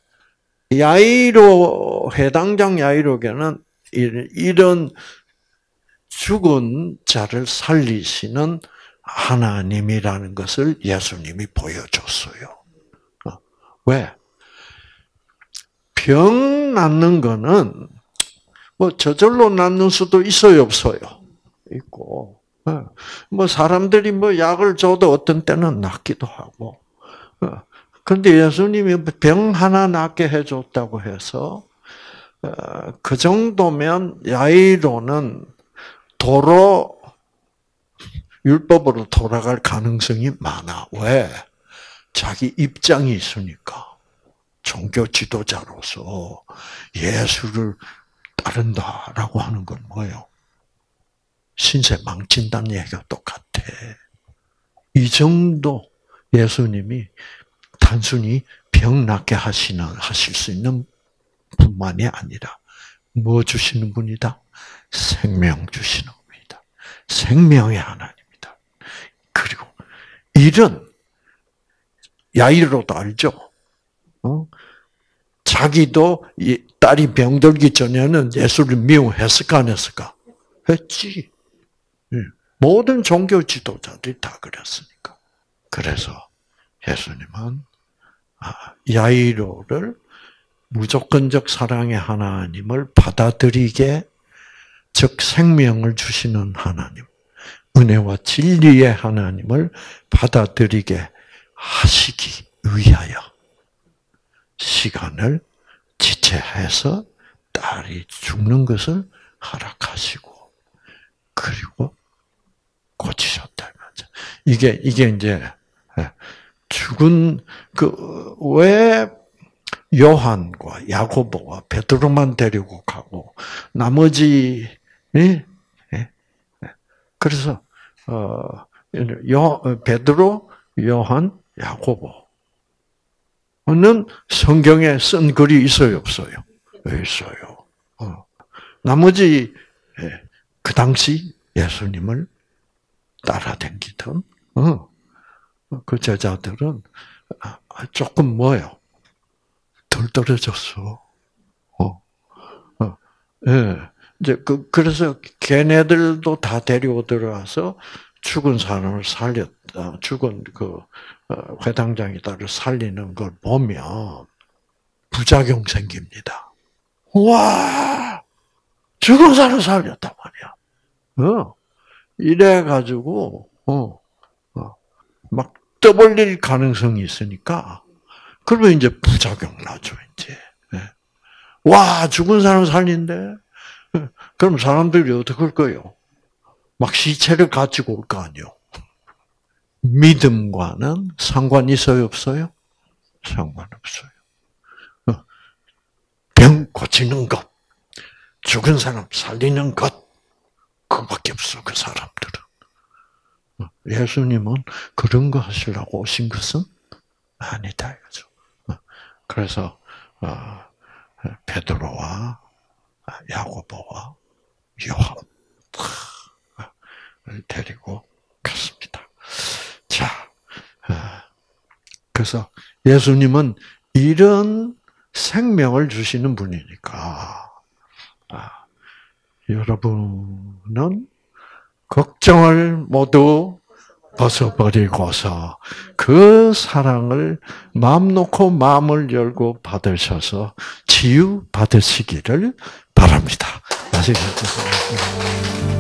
회당장 야이로에게는 이런 죽은 자를 살리시는 하나님이라는 것을 예수님이 보여줬어요. 왜? 병 낫는 거는 뭐 저절로 낫는 수도 있어요, 없어요? 있고. 뭐 사람들이 뭐 약을 줘도 어떤 때는 낫기도 하고. 그런데 예수님이 병 하나 낫게 해줬다고 해서 그 정도면 야이로는 율법으로 돌아갈 가능성이 많아. 왜? 자기 입장이 있으니까. 종교 지도자로서 예수를 따른다라고 하는 건 뭐예요? 신세 망친다는 얘기가 똑같아. 이 정도 예수님이 단순히 병 낫게 하실 수 있는 뿐만이 아니라 뭐 주시는 분이다? 생명 주시는 분이다. 생명의 하나님이다. 그리고 이런 야이로도 알죠? 자기도 딸이 병들기 전에는 예수를 미워했을까 안 했을까? 했지. 모든 종교 지도자들이 다 그랬으니까. 그래서 예수님은 야이로를 무조건적 사랑의 하나님을 받아들이게, 즉 생명을 주시는 하나님, 은혜와 진리의 하나님을 받아들이게 하시기 위하여 시간을 지체해서 딸이 죽는 것을 허락하시고 그리고 고치셨다. 이게 이제 죽은 왜 요한과 야고보와 베드로만 데리고 가고 나머지 그래서 베드로, 요한, 야고보는 성경에 쓴 글이 있어요, 없어요? 있어요. 나머지 그 당시 예수님을 따라다니던 그 제자들은 조금 뭐요? 덜 떨어졌어. 예. 이제 그래서 걔네들도 다 데리고 들어와서 죽은 사람을 죽은 회당장이다를 살리는 걸 보면 부작용 생깁니다. 와, 죽은 사람 살렸단 말이야. 이래가지고, 막 떠벌릴 가능성이 있으니까, 그러면 이제 부작용 나죠, 이제. 와, 죽은 사람 살린대? 그럼 사람들이 어떻게 할 거예요? 막 시체를 가지고 올 거 아니요. 믿음과는 상관 있어요, 없어요? 상관없어요. 병 고치는 것, 죽은 사람 살리는 것, 그거밖에 없어, 그 사람들은. 예수님은 그런 거 하시려고 오신 것은 아니다, 이거죠. 그래서, 베드로와 야고보와 요한을 데리고 갔습니다. 자, 그래서 예수님은 이런 생명을 주시는 분이니까, 여러분은 걱정을 모두 벗어버리고서 그 사랑을 마음 놓고 마음을 열고 받으셔서 치유 받으시기를 바랍니다. 아시겠죠?